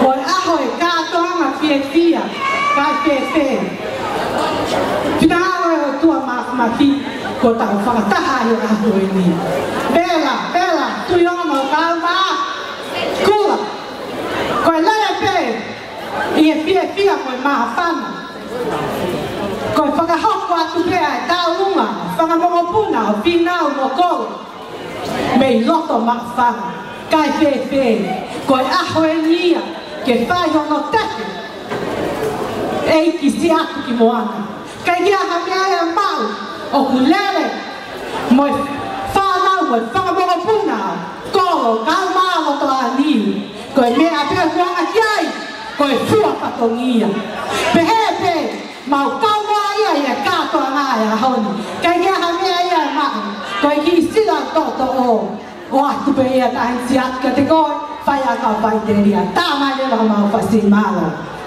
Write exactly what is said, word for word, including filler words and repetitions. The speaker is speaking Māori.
Koi aho e kātoanga fie fia, kai fe fe. Tina aho e o tua makamaki, ko tau whakataha i o aho e ni. Bela, bela, tui ono o kauma. Kula, koi lele pe, i e fie fia koi maha whana. Koi whakahoko atu pea e taurunga, whakamongopuna o pinau mo kolo. Mei loto maha whana, kai fe fe, koi aho e nia. Ke whai hono teke ei ki si atu ki moana kai kia ha mea ea mau o ku lele mo e whanau mo e whakamongopuna kolo kau maa loto'aniu ko e mea pia huanga kiai ko e fua patongia pe he pe mau kau maa ia ia kātoa ngā ea honi kai kia ha mea ea mau ko e ki sila toto o o atu pe ia tahin si atu ka te koe Fai a ka whai te ria, tā mai e waka mau whasi mālo.